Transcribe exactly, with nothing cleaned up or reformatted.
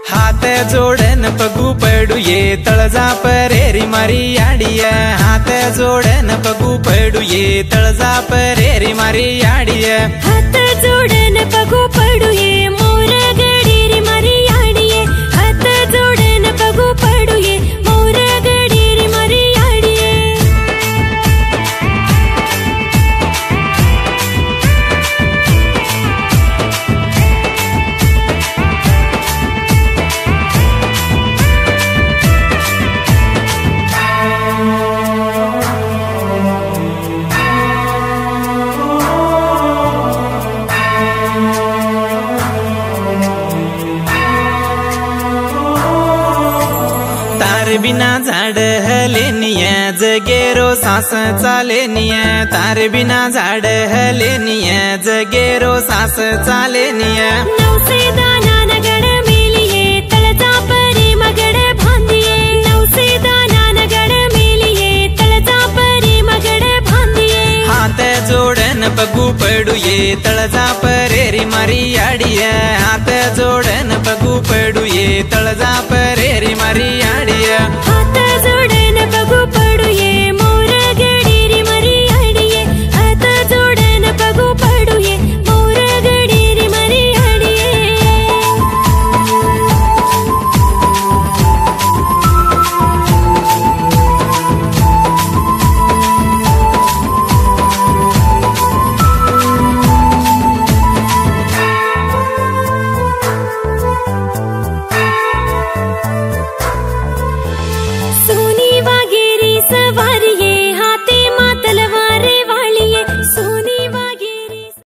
हाथ जोड़न पगू पड़ू ये तलजा परेरी मारी आड़िया। हाथ जोड़न पगू पड़ू ये तलजा परेरी मारी आड़िया। हाथ जोड़न पगू पड़ू ये मोर गडीरी मारी आड़िए। हाथ जोड़न पगू पड़ू ये मोर गडीरी मारी आड़िए। तार बिना झाड़ हलेनिया जगेरो सांस चालेनिया। तार बिना झाड़ हलेनिया जगेरो सांस चालेनिया। नवसे दाना नगड़ मेलिए तलजा परी मगड़ भांदिए। नवसे दाना नगड़ मेलिए तलजा परी मगड़ भांदिए। हाथ जोड़न पगू पड़ू ये तलजा परेरी मारी आड़िया। हाथ जोड़न पगू पड़ू ये तलजा परेरी मारी आड़िया।